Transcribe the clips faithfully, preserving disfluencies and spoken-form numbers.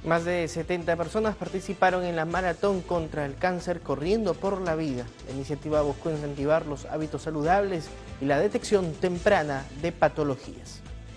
Más de setenta personas participaron en la maratón contra el cáncer Corriendo por la Vida. La iniciativa buscó incentivar los hábitos saludables y la detección temprana de patologías.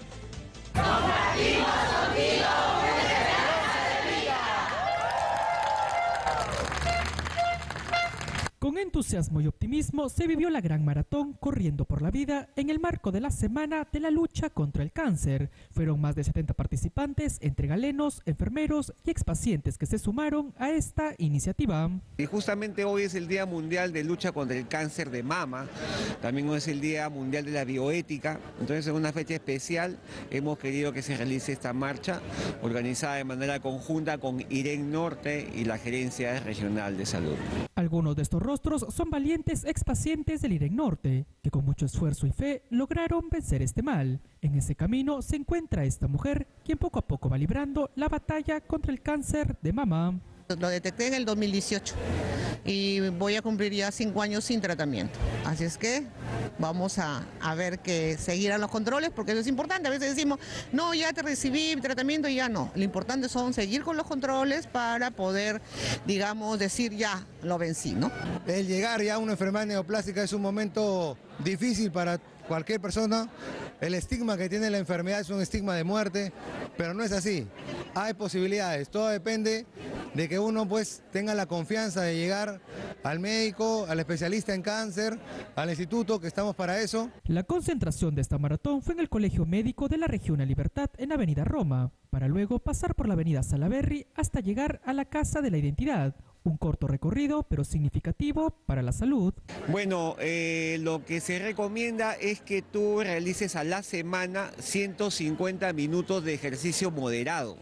Con entusiasmo y optimismo se vivió la gran maratón Corriendo por la Vida en el marco de la Semana de la Lucha contra el Cáncer. Fueron más de setenta participantes, entre galenos, enfermeros y expacientes que se sumaron a esta iniciativa. Y justamente hoy es el Día Mundial de Lucha contra el Cáncer de Mama, también hoy es el Día Mundial de la Bioética, entonces en una fecha especial hemos querido que se realice esta marcha organizada de manera conjunta con IREN Norte y la Gerencia Regional de Salud. Algunos de estos rostros son valientes expacientes del IREN Norte, que con mucho esfuerzo y fe lograron vencer este mal. En ese camino se encuentra esta mujer, quien poco a poco va librando la batalla contra el cáncer de mama. Lo detecté en el dos mil dieciocho y voy a cumplir ya cinco años sin tratamiento. Así es que vamos a, a ver que seguirán los controles, porque eso es importante. A veces decimos, no, ya te recibí tratamiento y ya no. Lo importante son seguir con los controles para poder, digamos, decir ya lo vencí, ¿no? El llegar ya a una enfermedad neoplástica es un momento difícil para cualquier persona. El estigma que tiene la enfermedad es un estigma de muerte, pero no es así. Hay posibilidades, todo depende de que uno pues tenga la confianza de llegar al médico, al especialista en cáncer, al instituto, que estamos para eso. La concentración de esta maratón fue en el Colegio Médico de la Región La Libertad en Avenida Roma, para luego pasar por la Avenida Salaberry hasta llegar a la Casa de la Identidad. Un corto recorrido, pero significativo para la salud. Bueno, eh, lo que se recomienda es que tú realices a la semana ciento cincuenta minutos de ejercicio moderado,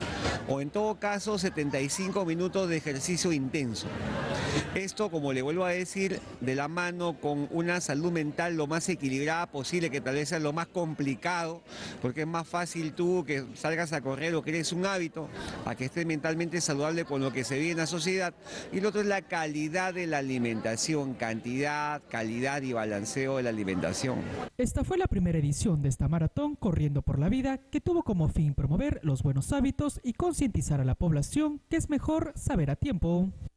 o en todo caso setenta y cinco minutos de ejercicio intenso. Esto, como le vuelvo a decir, de la mano con una salud mental lo más equilibrada posible, que tal vez sea lo más complicado, porque es más fácil tú que salgas a correr o crees un hábito, a que estés mentalmente saludable con lo que se vive en la sociedad. Y lo otro es la calidad de la alimentación, cantidad, calidad y balanceo de la alimentación. Esta fue la primera edición de esta maratón Corriendo por la Vida, que tuvo como fin promover los buenos hábitos y concientizar a la población que es mejor saber a tiempo.